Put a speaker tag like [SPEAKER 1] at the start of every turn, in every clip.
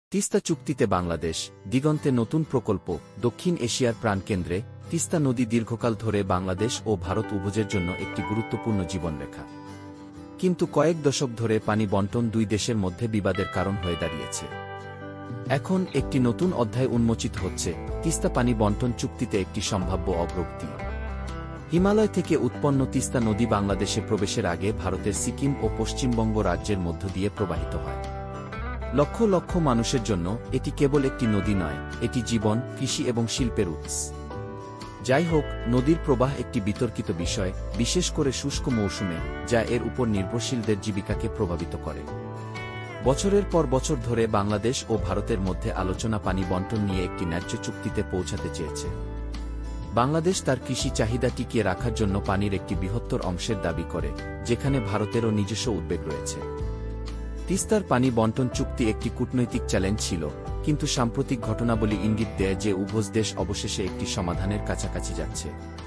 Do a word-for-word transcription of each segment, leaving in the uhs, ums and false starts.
[SPEAKER 1] তিস্তা চুক্তিতে বাংলাদেশ, দিগন্তে নতুন প্রকল্প। দক্ষিণ এশিয়ার প্রাণকেন্দ্রে তিস্তা নদী দীর্ঘকাল ধরে বাংলাদেশ ও ভারত উভয়ের জন্য একটি গুরুত্বপূর্ণ জীবনরেখা। কিন্তু কয়েক দশক ধরে পানি বণ্টন দুই দেশের মধ্যে বিবাদের কারণ হয়ে দাঁড়িয়েছে। এখন একটি নতুন অধ্যায় উন্মোচিত হচ্ছে, তিস্তা পানি বণ্টন চুক্তিতে একটি সম্ভাব্য অগ্রগতি। হিমালয় থেকে উৎপন্ন তিস্তা নদী বাংলাদেশে প্রবেশের আগে ভারতের সিকিম ও পশ্চিমবঙ্গ রাজ্যের মধ্য দিয়ে প্রবাহিত হয়। লক্ষ লক্ষ মানুষের জন্য এটি কেবল একটি নদী নয়, এটি জীবন, কৃষি এবং শিল্পের উৎস। যাই হোক, নদীর প্রবাহ একটি বিতর্কিত বিষয়, বিশেষ করে শুষ্ক মৌসুমে, যা এর উপর নির্ভরশীলদের জীবিকাকে প্রভাবিত করে। বছরের পর বছর ধরে বাংলাদেশ ও ভারতের মধ্যে আলোচনা পানি বণ্টন নিয়ে একটি ন্যায্য চুক্তিতে পৌঁছাতে চেয়েছে। বাংলাদেশ তার কৃষি চাহিদা টিকিয়ে রাখার জন্য পানির একটি বৃহত্তর অংশের দাবি করে, যেখানে ভারতেরও নিজস্ব উদ্বেগ রয়েছে। তিস্তার পানি বণ্টন চুক্তি একটি কূটনৈতিক চ্যালেঞ্জ ছিল, কিন্তু সাম্প্রতিক ঘটনাবলী ইঙ্গিত দেয় যে উভয় দেশ অবশেষে একটি সমাধানের কাছাকাছি যাচ্ছে।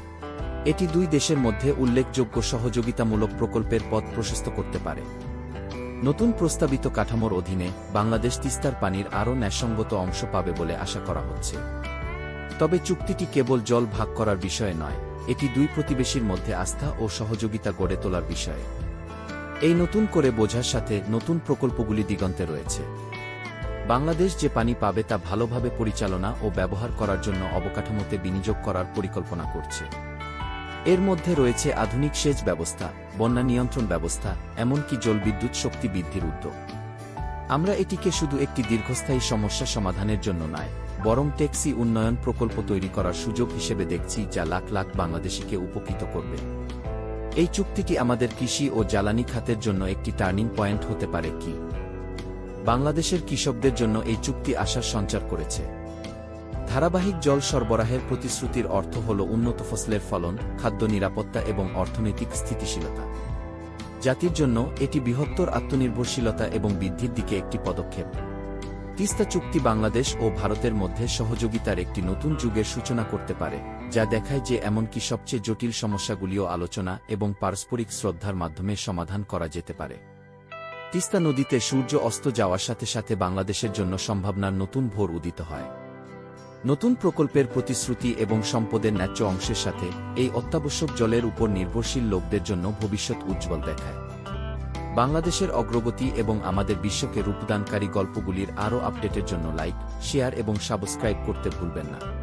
[SPEAKER 1] এটি দুই দেশের মধ্যে উল্লেখযোগ্য সহযোগিতামূলক প্রকল্পের পথ প্রশস্ত করতে পারে। নতুন প্রস্তাবিত কাঠামোর অধীনে বাংলাদেশ তিস্তার পানির আরও ন্যায়সঙ্গত অংশ পাবে বলে আশা করা হচ্ছে। তবে চুক্তিটি কেবল জল ভাগ করার বিষয় নয়, এটি দুই প্রতিবেশীর মধ্যে আস্থা ও সহযোগিতা গড়ে তোলার বিষয়। এই নতুন করে বোঝার সাথে নতুন প্রকল্পগুলি দিগন্তে রয়েছে। বাংলাদেশ যে পানি পাবে তা ভালোভাবে পরিচালনা ও ব্যবহার করার জন্য অবকাঠামোতে বিনিয়োগ করার পরিকল্পনা করছে। এর মধ্যে রয়েছে আধুনিক সেচ ব্যবস্থা, বন্যা নিয়ন্ত্রণ ব্যবস্থা, এমনকি জলবিদ্যুৎ শক্তি বৃদ্ধির উদ্যোগ। আমরা এটিকে শুধু একটি দীর্ঘস্থায়ী সমস্যা সমাধানের জন্য নয়, বরং টেকসই উন্নয়ন প্রকল্প তৈরি করার সুযোগ হিসেবে দেখছি, যা লাখ লাখ বাংলাদেশিকে উপকৃত করবে। এই চুক্তিটি আমাদের কৃষি ও জ্বালানি খাতের জন্য একটি টার্নিং পয়েন্ট হতে পারে কি? বাংলাদেশের কৃষকদের জন্য এই চুক্তি আশার সঞ্চার করেছে। ধারাবাহিক জল সরবরাহের প্রতিশ্রুতির অর্থ হল উন্নত ফসলের ফলন, খাদ্য নিরাপত্তা এবং অর্থনৈতিক স্থিতিশীলতা। জাতির জন্য এটি বৃহত্তর আত্মনির্ভরশীলতা এবং বৃদ্ধির দিকে একটি পদক্ষেপ। তিস্তা চুক্তি বাংলাদেশ ও ভারতের মধ্যে সহযোগিতার একটি নতুন যুগের সূচনা করতে পারে, যা দেখায় যে এমনকি সবচেয়ে জটিল সমস্যাগুলিও আলোচনা এবং পারস্পরিক শ্রদ্ধার মাধ্যমে সমাধান করা যেতে পারে। তিস্তা নদীতে সূর্য অস্ত যাওয়ার সাথে সাথে বাংলাদেশের জন্য সম্ভাবনার নতুন ভোর উদিত হয়। নতুন প্রকল্পের প্রতিশ্রুতি এবং সম্পদের ন্যায্য অংশের সাথে এই অত্যাবশ্যক জলের উপর নির্ভরশীল লোকদের জন্য ভবিষ্যৎ উজ্জ্বল দেখায়। বাংলাদেশের অগ্রগতি এবং আমাদের বিশ্বকে রূপদানকারী গল্পগুলির আরও আপডেটের জন্য লাইক, শেয়ার এবং সাবস্ক্রাইব করতে ভুলবেন না।